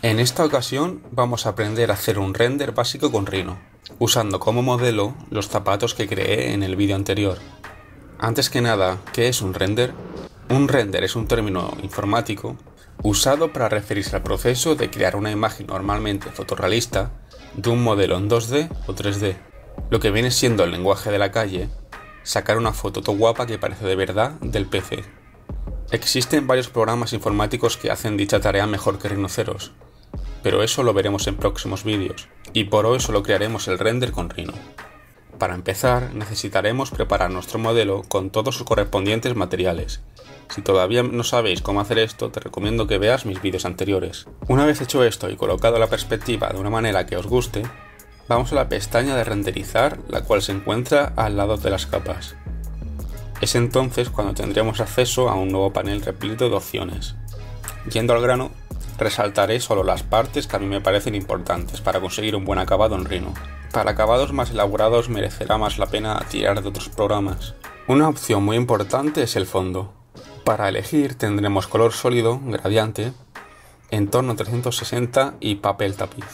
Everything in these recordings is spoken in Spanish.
En esta ocasión vamos a aprender a hacer un render básico con Rhino, usando como modelo los zapatos que creé en el vídeo anterior. Antes que nada, ¿qué es un render? Un render es un término informático usado para referirse al proceso de crear una imagen normalmente fotorrealista de un modelo en 2D o 3D, lo que viene siendo el lenguaje de la calle, sacar una foto todo guapa que parece de verdad del PC. Existen varios programas informáticos que hacen dicha tarea mejor que Rhinoceros, pero eso lo veremos en próximos vídeos, y por hoy solo crearemos el render con Rhino. Para empezar, necesitaremos preparar nuestro modelo con todos sus correspondientes materiales. Si todavía no sabéis cómo hacer esto, te recomiendo que veas mis vídeos anteriores. Una vez hecho esto y colocado la perspectiva de una manera que os guste, vamos a la pestaña de renderizar, la cual se encuentra al lado de las capas. Es entonces cuando tendremos acceso a un nuevo panel repleto de opciones. Yendo al grano, resaltaré solo las partes que a mí me parecen importantes para conseguir un buen acabado en Rhino. Para acabados más elaborados merecerá más la pena tirar de otros programas. Una opción muy importante es el fondo. Para elegir tendremos color sólido, gradiente, entorno 360 y papel tapiz.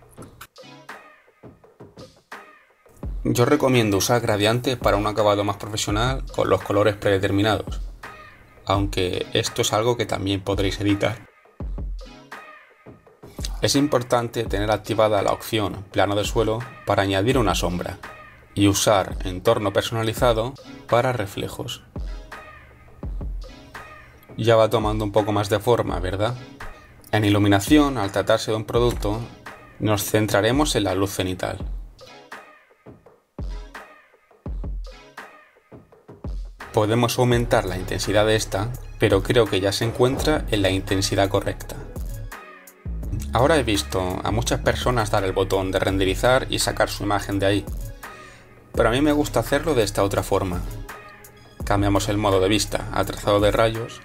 Yo recomiendo usar gradiente para un acabado más profesional con los colores predeterminados, aunque esto es algo que también podréis editar. Es importante tener activada la opción plano de suelo para añadir una sombra y usar entorno personalizado para reflejos. Ya va tomando un poco más de forma, ¿verdad? En iluminación, al tratarse de un producto, nos centraremos en la luz cenital. Podemos aumentar la intensidad de esta, pero creo que ya se encuentra en la intensidad correcta. Ahora he visto a muchas personas dar el botón de renderizar y sacar su imagen de ahí, pero a mí me gusta hacerlo de esta otra forma. Cambiamos el modo de vista a trazado de rayos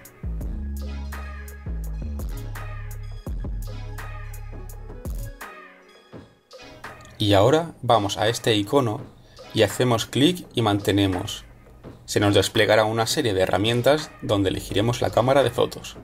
y ahora vamos a este icono y hacemos clic y mantenemos. Se nos desplegará una serie de herramientas donde elegiremos la cámara de fotos.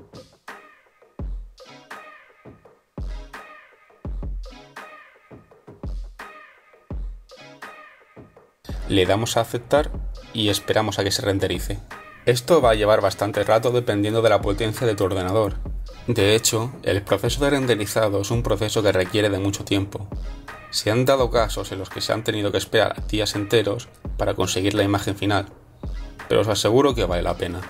Le damos a aceptar y esperamos a que se renderice. Esto va a llevar bastante rato dependiendo de la potencia de tu ordenador. De hecho, el proceso de renderizado es un proceso que requiere de mucho tiempo. Se han dado casos en los que se han tenido que esperar días enteros para conseguir la imagen final, pero os aseguro que vale la pena.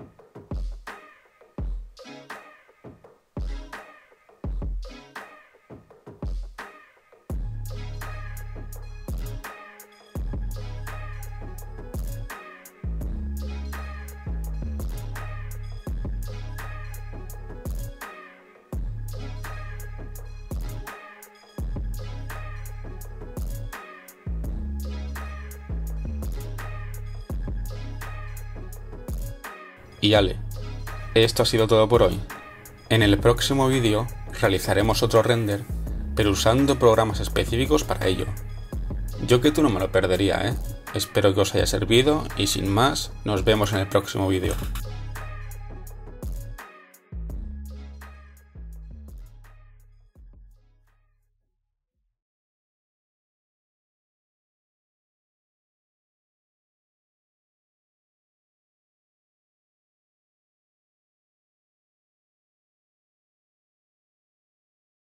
Y ale, esto ha sido todo por hoy. En el próximo vídeo realizaremos otro render, pero usando programas específicos para ello. Yo que tú no me lo perdería, Espero que os haya servido y sin más, nos vemos en el próximo vídeo.